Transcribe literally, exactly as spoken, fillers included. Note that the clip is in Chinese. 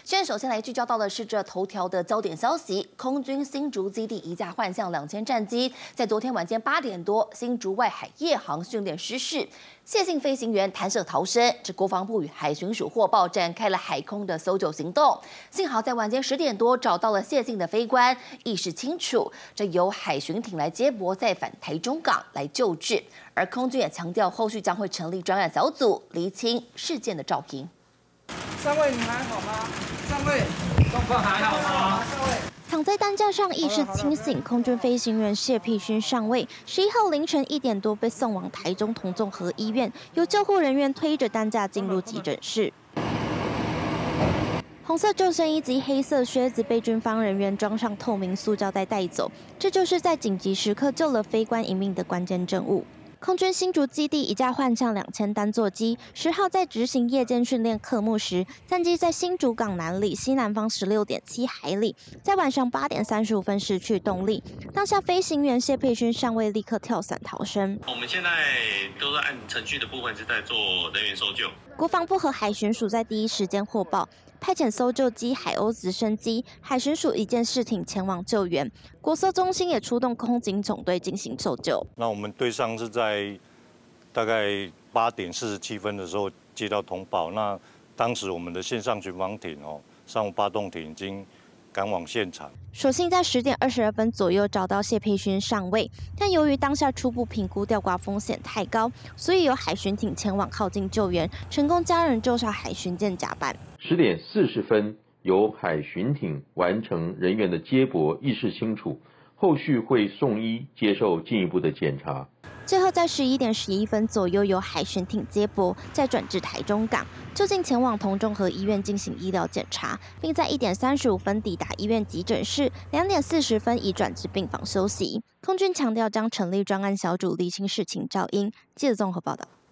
现在首先来聚焦到的是这头条的焦点消息：空军新竹基地一架幻象两千战机，在昨天晚间八点多，新竹外海夜航训练失事，谢姓飞行员弹射逃生。这国防部与海巡署获报，展开了海空的搜救行动。幸好在晚间十点多找到了谢姓的飞官，意识清楚，这由海巡艇来接驳，再返台中港来救治。而空军也强调，后续将会成立专案小组，厘清事件的肇因。 上尉，你还好吗？上尉，状况还好吗？上尉。 躺在担架上意识清醒，空军飞行员谢丕勋上尉，十一号凌晨一点多被送往台中同综合医院，由救护人员推着担架进入急诊室。红色救生衣及黑色靴子被军方人员装上透明塑胶袋带走，这就是在紧急时刻救了飞官一命的关键证物。空军新竹基地一架幻象两千单座机，十号在执行夜间训练科目时，战机在新竹港南里西南方十六点七海里，在晚上八点三十五分失去动力。当下飞行员谢丕勋上尉立刻跳伞逃生。 我们现在都是按程序的部分是在做人员搜救。 国防部和海巡署在第一时间获报，派遣搜救机海鸥直升机、海巡署一舰试艇前往救援，国搜中心也出动空警总队进行搜救。 那我们队上是在大概八点四十七分的时候接到通报，那当时我们的线上巡防艇哦，上午八洞艇已经赶往现场。 所幸在十点二十二分左右找到谢丕勋上尉，但由于当下初步评估吊挂风险太高，所以由海巡艇前往靠近救援，成功将人救上海巡舰甲板。 十点四十分，由海巡艇完成人员的接驳，意识清楚，后续会送医接受进一步的检查。 最后在十一点十一分左右，由海巡艇接驳，再转至台中港，就近前往同综合医院进行医疗检查，并在一点三十五分抵达医院急诊室，两点四十分移转至病房休息。空军强调将成立专案小组，厘清事情肇因。记者综合报道。